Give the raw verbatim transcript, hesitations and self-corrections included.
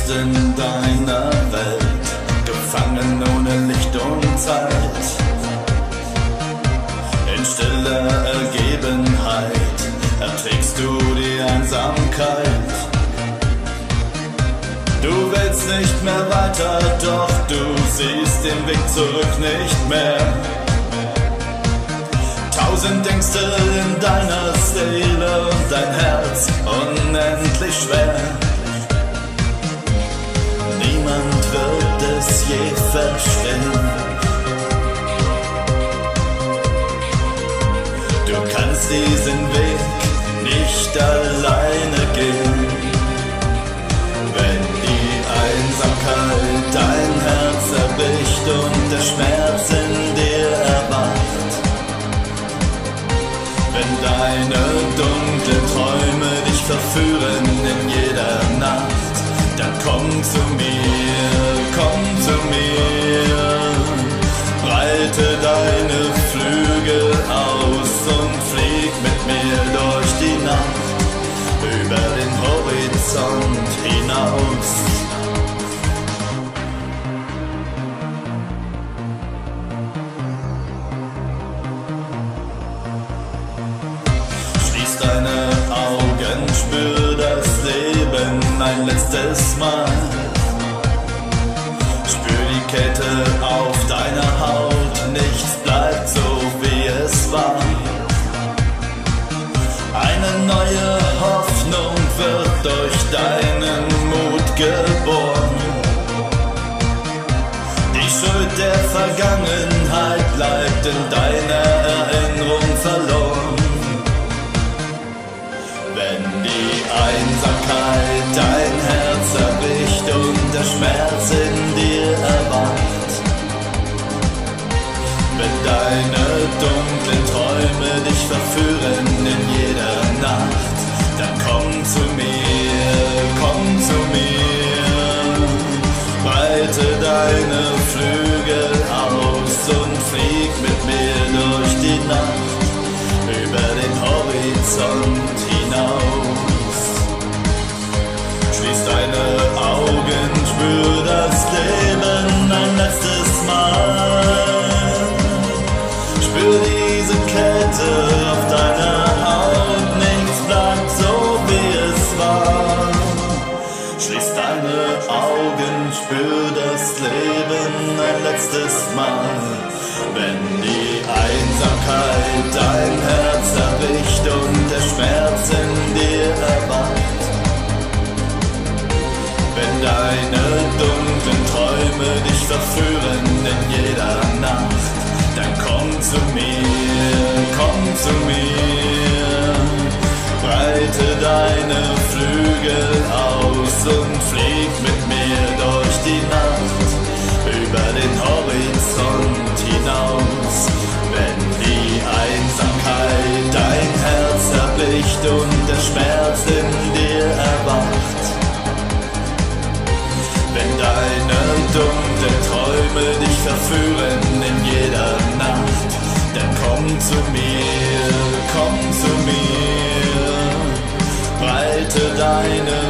bist in deiner Welt, gefangen ohne Licht und Zeit. In stiller Ergebenheit erträgst du die Einsamkeit. Du willst nicht mehr weiter, doch du siehst den Weg zurück nicht mehr. Tausend Ängste in deiner Seele und dein Herz unendlich schwer. Niemand wird es je verstehen. Du kannst diesen Weg nicht alleine gehen. Wenn die Einsamkeit dein Herz erbricht und der Schmerz in dir erwacht, wenn deine dunklen Träume dich verführen in jeder Nacht, dann komm zu mir, komm zu mir. Breite deine Flügel aus und flieg mit mir durch die Nacht, über den Horizont hinaus. Deine Augen, spür das Leben ein letztes Mal. Spür die Kälte auf deiner Haut, nichts bleibt so wie es war. Eine neue Hoffnung wird durch deinen Mut geboren. Die Schuld der Vergangenheit bleibt in deiner Erinnerung verloren. Wenn die Einsamkeit dein Herz erbricht und der Schmerz in dir erwacht, wenn deine dunklen Träume dich verführen in jeder Nacht, dann komm zu mir, komm zu mir. Breite deine Flügel aus und flieg mit mir durch die Nacht, über den Horizont hinaus. Schließ deine Augen, spür das Leben ein letztes Mal. Spür diese Kälte auf deiner Haut, nichts bleibt so wie es war. Schließ deine Augen, spür das Leben ein letztes Mal. Wenn die Einsamkeit dein Herz erbricht und der Schmerz in dir erwacht, wenn deine dunklen Träume dich verführen in jeder Nacht, dann komm zu mir, komm zu mir. Breite deine Flügel aus und flieg mit mir durch die Nacht, über den Horizont hinaus. Wenn die Einsamkeit dein Herz erbricht und der Schmerz in dir erwacht, wenn deine dunklen Träume dich verführen in jeder Nacht, dann komm zu mir, komm zu mir. Breite deine